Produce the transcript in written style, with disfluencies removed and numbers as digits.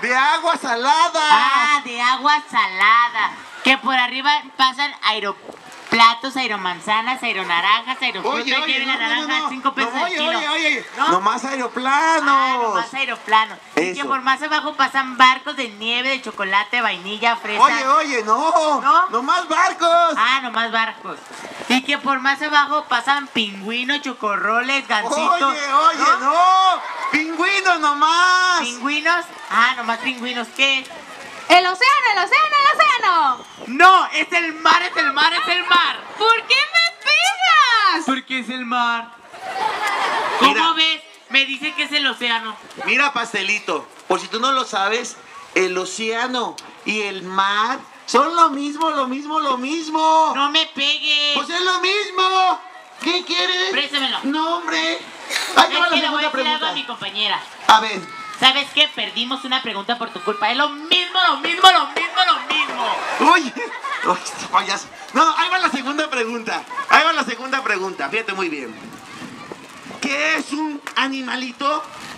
De agua salada. Ah, de agua salada. Que por arriba pasan aeroplatos, aeromanzanas, aeronaranjas, aerofrutas. Lleven la naranja a 5 pesos el kilo. Oye. ¿No? Nomás aeroplanos. Ah, nomás aeroplanos. Y que Eso. por más abajo pasan barcos de nieve, de chocolate, vainilla, fresa. Oye, no. ¿No? Nomás barcos. Ah, nomás barcos. Y que por más abajo pasan pingüinos, chocorroles, gansitos. Oye, no. Pingüinos nomás. ¿Pingüinos? Ah, nomás pingüinos. ¿Qué? ¡El océano, el océano, el océano! No, es el mar, es el mar, es el mar. ¿Por qué me pegas? Porque es el mar. ¿Cómo Mira. ves? Me dice que es el océano. Mira, pastelito, por si tú no lo sabes, el océano y el mar son lo mismo. No me pegues. Pues es lo mismo. ¿Qué quieres? Préstamelo. No, hombre. Ahí te va Es la que le voy a segunda decir algo a pregunta. mi compañera. A ver. ¿Sabes qué? Perdimos una pregunta por tu culpa. Es lo mismo. Uy, este payaso. No, ahí va la segunda pregunta. Fíjate muy bien. ¿Qué es un animalito